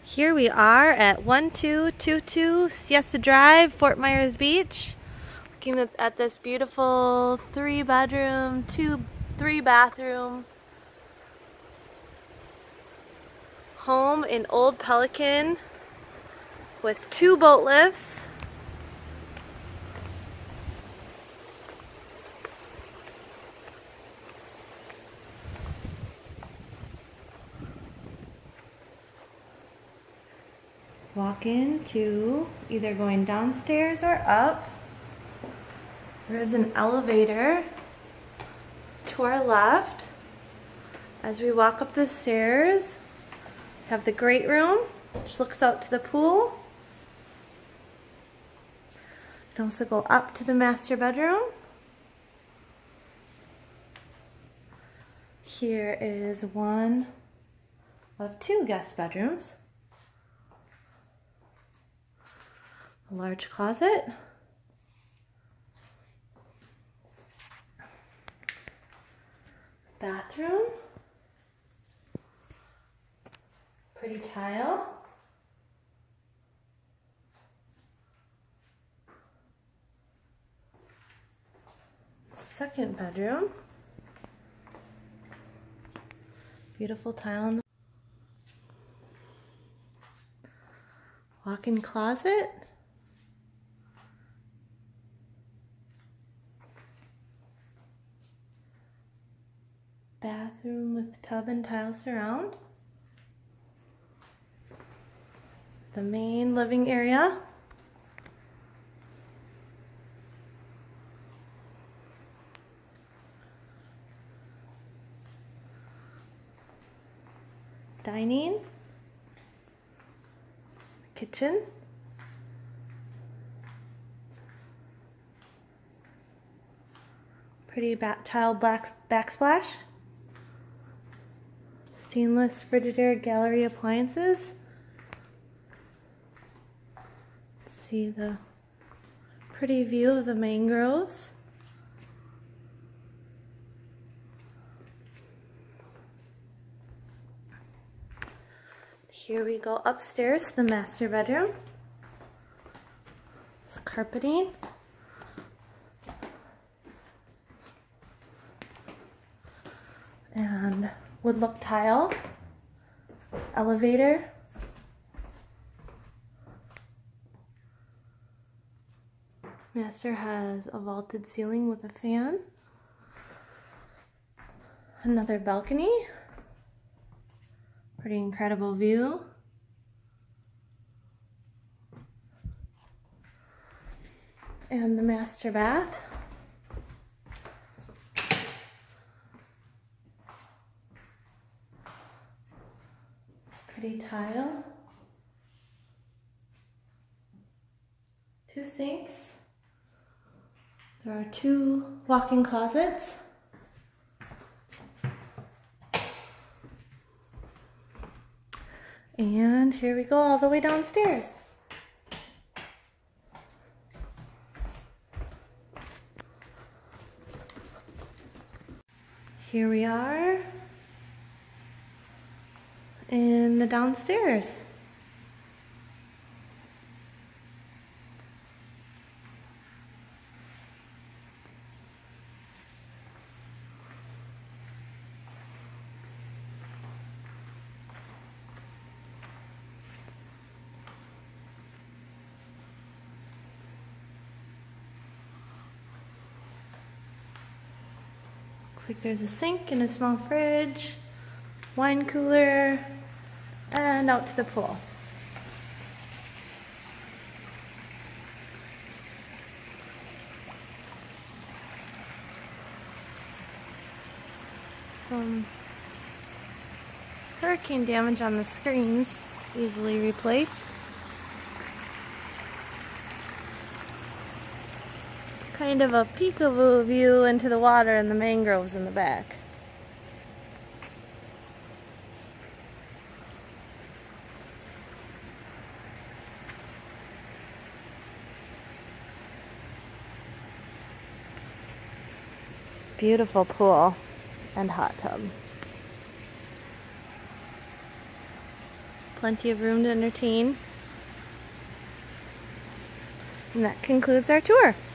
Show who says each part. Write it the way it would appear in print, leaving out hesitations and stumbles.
Speaker 1: Here we are at 1222 Siesta Drive, Fort Myers Beach, looking at this beautiful 3-bedroom, 3-bathroom home in Old Pelican with 2 boat lifts. Walk into either going downstairs or up. There is an elevator to our left. As we walk up the stairs, we have the great room, which looks out to the pool. You can also go up to the master bedroom. Here is one of 2 guest bedrooms. A large closet. Bathroom. Pretty tile. Second bedroom. Beautiful tile on the walk-in closet. Bathroom with tub and tile surround. The main living area. Dining. Kitchen. Pretty tile backsplash. Stainless Frigidaire gallery appliances. See the pretty view of the mangroves. Here we go upstairs to the master bedroom. It's carpeting. And wood look tile, elevator, master has a vaulted ceiling with a fan, another balcony, pretty incredible view, and the master bath. Pretty tile, 2 sinks, there are 2 walk-in closets, and here we go all the way downstairs. Here we are in the downstairs. Looks like there's a sink and a small fridge, wine cooler, and out to the pool. Some hurricane damage on the screens, easily replaced. Kind of a peekaboo view into the water and the mangroves in the back. Beautiful pool and hot tub. Plenty of room to entertain. And that concludes our tour.